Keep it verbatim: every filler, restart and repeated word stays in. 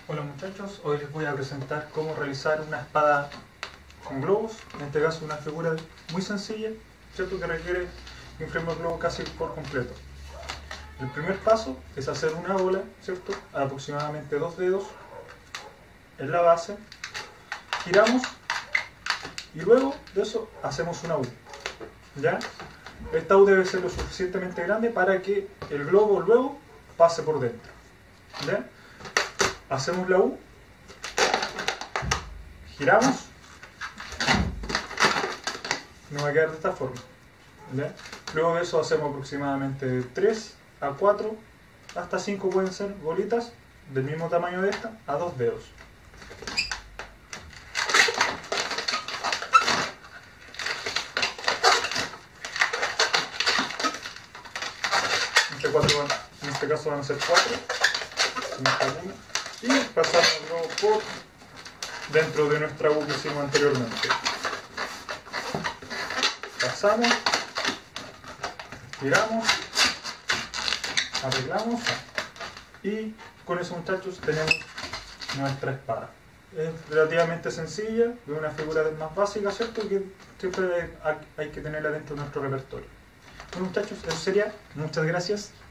Hola muchachos, hoy les voy a presentar cómo realizar una espada con globos, en este caso una figura muy sencilla, ¿cierto? Que requiere imprimir el globo casi por completo. El primer paso es hacer una bola, ¿cierto? A aproximadamente dos dedos en la base, giramos y luego de eso hacemos una U, ¿ya? Esta U debe ser lo suficientemente grande para que el globo luego pase por dentro, ¿ya? Hacemos la U, giramos, nos va a quedar de esta forma, ¿ya? Luego de eso hacemos aproximadamente tres a cuatro, hasta cinco pueden ser bolitas del mismo tamaño de esta, a dos dedos. Entre cuatro, en este caso van a ser cuatro, y pasamos luego por dentro de nuestra U que hicimos anteriormente. Pasamos, giramos, arreglamos y con eso, muchachos, tenemos nuestra espada. Es relativamente sencilla, es una figura más básica, ¿cierto? Que siempre hay que tenerla dentro de nuestro repertorio. Bueno, muchachos, eso sería. Muchas gracias.